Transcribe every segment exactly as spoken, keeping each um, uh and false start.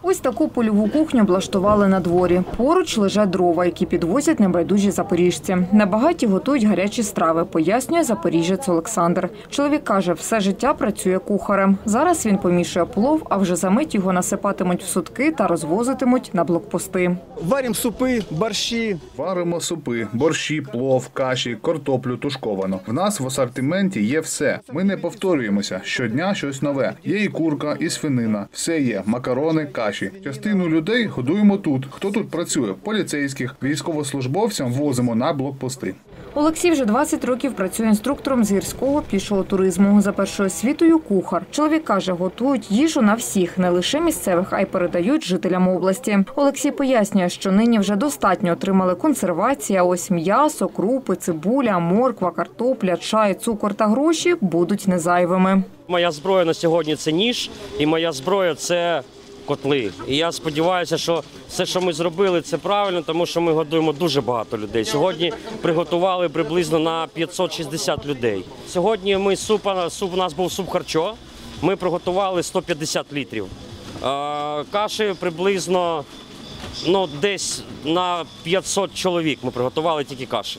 Ось таку польову кухню облаштували на дворі. Поруч лежать дрова, які підвозять небайдужі запоріжці. На багаті готують гарячі страви, пояснює запоріжець Олександр. Чоловік каже, все життя працює кухарем. Зараз він помішує плов, а вже за мить його насипатимуть в сутки та розвозитимуть на блокпости. Варимо супи, борщі. Варимо супи, борщі, плов, каші, картоплю тушковану. В нас в асортименті є все. Ми не повторюємося. Щодня щось нове. Є і курка, і свинина. Все є. Макарони, каші. Частину людей годуємо тут. Хто тут працює? Поліцейських, військовослужбовцям возимо на блокпости. Олексій вже двадцять років працює інструктором з гірського пішого туризму. За першою освітою – кухар. Чоловік каже, готують їжу на всіх, не лише місцевих, а й передають жителям області. Олексій пояснює, що нині вже достатньо отримали консервації, а ось м'ясо, крупи, цибуля, морква, картопля, чай, цукор та гроші будуть незайвими. Моя зброя на сьогодні – це ніж, і моя зброя – це котли. І я сподіваюся, що все, що ми зробили, це правильно, тому що ми годуємо дуже багато людей. Сьогодні приготували приблизно на п'ятсот шістдесят людей. Сьогодні ми суп, суп у нас був суп-харчо, ми приготували сто п'ятдесят літрів. Каші приблизно ну, десь на п'ятсот чоловік ми приготували тільки каші.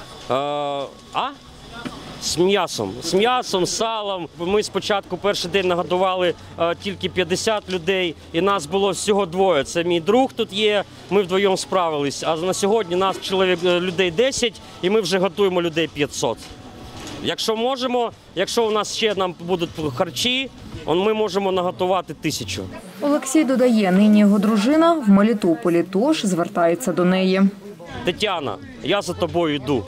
А? З м'ясом, з м'ясом, з салом. Ми спочатку перший день нагодували а, тільки п'ятдесят людей, і нас було всього двоє. Це мій друг тут є, ми вдвоєм справились. А на сьогодні нас чоловік людей десять, і ми вже готуємо людей п'ятсот. Якщо можемо, якщо у нас ще нам будуть харчі, ми можемо наготувати тисячу. Олексій додає, нині його дружина в Мелітополі, тож звертається до неї. Тетяна, я за тобою йду.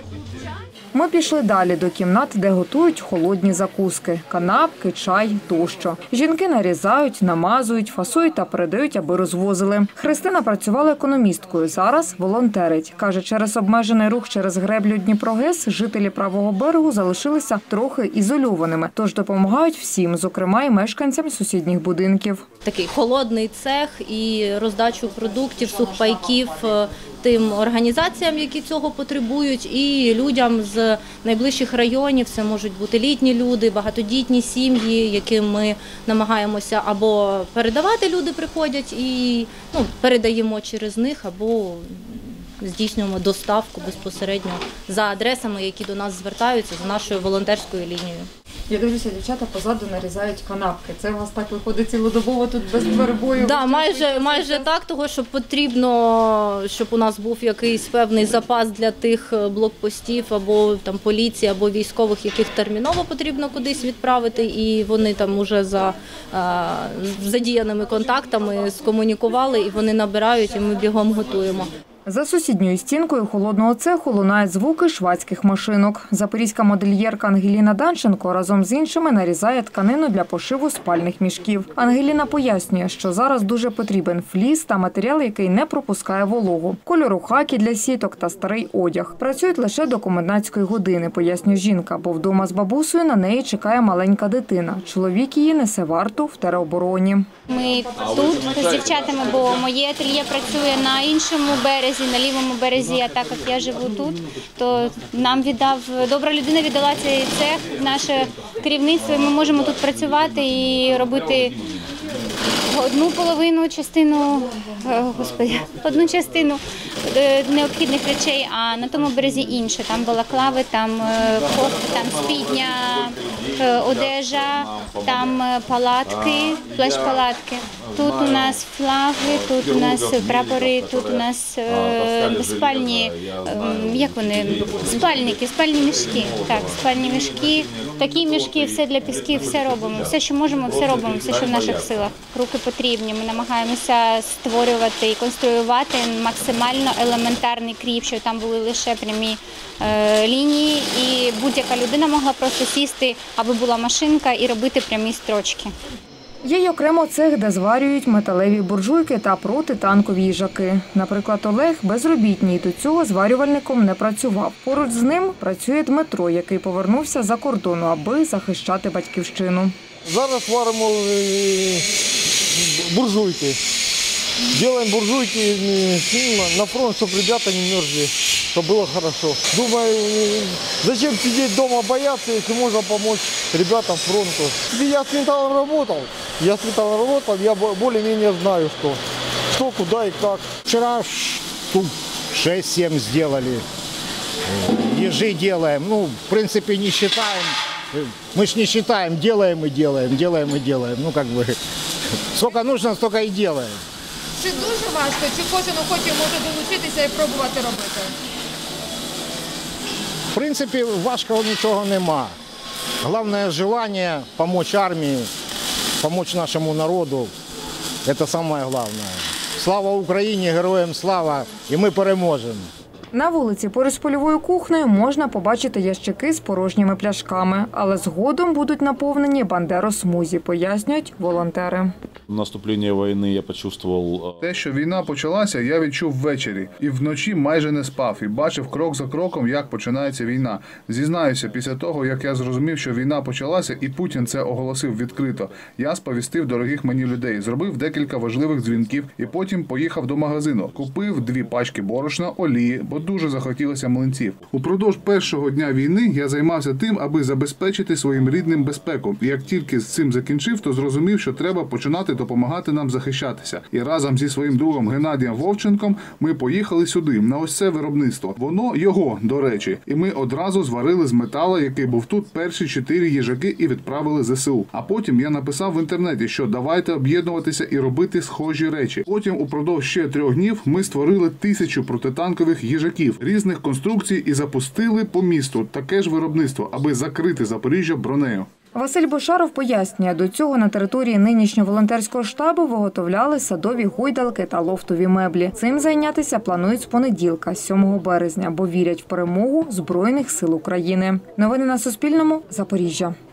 Ми пішли далі до кімнат, де готують холодні закуски – канапки, чай тощо. Жінки нарізають, намазують, фасують та передають, аби розвозили. Христина працювала економісткою, зараз волонтерить. Каже, через обмежений рух через греблю Дніпрогес жителі правого берегу залишилися трохи ізольованими, тож допомагають всім, зокрема і мешканцям сусідніх будинків. Такий холодний цех і роздачу продуктів, сухпайків тим організаціям, які цього потребують, і людям з найближчих районів. Це можуть бути літні люди, багатодітні сім'ї, яким ми намагаємося або передавати, люди приходять і ну, передаємо через них, або здійснюємо доставку безпосередньо за адресами, які до нас звертаються, за нашою волонтерською лінією. Я дивлюся, дівчата позаду нарізають канапки. Це у вас так виходить цілодобово тут без перебою? Так, майже, майже так, того, що потрібно, щоб у нас був якийсь певний запас для тих блокпостів або там поліції, або військових, яких терміново потрібно кудись відправити, і вони там уже за а, задіяними контактами скомунікували, і вони набирають, і ми бігом готуємо. За сусідньою стінкою холодного цеху лунають звуки швадських машинок. Запорізька модельєрка Ангеліна Данченко разом з іншими нарізає тканину для пошиву спальних мішків. Ангеліна пояснює, що зараз дуже потрібен фліс та матеріал, який не пропускає вологу. Кольору хакі для сіток та старий одяг. Працюють лише до комендантської години, пояснює жінка, бо вдома з бабусею на неї чекає маленька дитина. Чоловік її несе варту в теробороні. Ми тут з дівчатами, бо моє ательє працює на іншому березі, на лівому березі, а так як я живу тут, то нам віддав, добра людина віддала цей цех, наше керівництво, і ми можемо тут працювати і робити одну половину частину, господи, одну частину необхідних речей, а на тому березі інше. Там балаклави, там кофти, там спідня, одежа, там палатки, плащ-палатки. Тут у нас флаги, тут у нас прапори, тут у нас е, спальні, е, як вони, спальники, спальні мішки. Так, спальні мішки, такі мішки, все для пісків, все робимо. Все, що можемо, все робимо, все, що в наших силах. Руки потрібні. Ми намагаємося створювати і конструювати максимально елементарний кріп, щоб там були лише прямі е, лінії, і будь-яка людина могла просто сісти, аби була машинка, і робити прямі строчки. Є й окремо цех, де зварюють металеві буржуйки та протитанкові їжаки. Наприклад, Олег безробітний, до цього зварювальником не працював. Поруч з ним працює Дмитро, який повернувся за кордону, аби захищати батьківщину. Зараз варимо буржуйки. Робимо буржуйки на фронт, щоб ребята не мерзли, щоб було добре. Думаю, зачем сидіти вдома, боятися, якщо можна допомогти ребятам фронту. Я з металом працював, Я с металлом работал, я бо- более-менее знаю, что, что, куда и как. Вчера штук шесть-семь сделали. Ежи делаем. Ну, в принципе, не считаем. Мы ж не считаем, делаем и делаем, делаем и делаем. Ну, как бы, сколько нужно, столько и делаем. Чи дуже важко, чи кожен охочий може долучитися і пробувати робити? В принципі, важкого нічого нема. Головне желання допомогти армії, допомогти нашому народу. Це саме головне. Слава Україні, героям слава, і ми переможемо. На вулиці поруч з польовою кухнею можна побачити ящики з порожніми пляшками, але згодом будуть наповнені бандеросмузі, пояснюють волонтери. Наступлення війни я почувствував. Те, що війна почалася, я відчув ввечері. І вночі майже не спав. І бачив крок за кроком, як починається війна. Зізнаюся, після того, як я зрозумів, що війна почалася, і Путін це оголосив відкрито, я сповістив дорогих мені людей, зробив декілька важливих дзвінків і потім поїхав до магазину. Купив дві пачки борошна, олії, бо дуже захотілося млинців. Упродовж першого дня війни я займався тим, аби забезпечити своїм рідним безпеку. І як тільки з цим закінчив, то зрозумів, що треба починати допомагати нам захищатися. І разом зі своїм другом Геннадієм Вовченком ми поїхали сюди, на ось це виробництво. Воно його, до речі. І ми одразу зварили з металу, який був тут, перші чотири їжаки і відправили зе се у. А потім я написав в інтернеті, що давайте об'єднуватися і робити схожі речі. Потім упродовж ще трьох днів ми створили тисячу протитанкових їжаків різних конструкцій і запустили по місту таке ж виробництво, аби закрити Запоріжжя бронею. Василь Бошаров пояснює, до цього на території нинішнього волонтерського штабу виготовляли садові гойдалки та лофтові меблі. Цим зайнятися планують з понеділка, сьомого березня, бо вірять в перемогу Збройних сил України. Новини на Суспільному. Запоріжжя.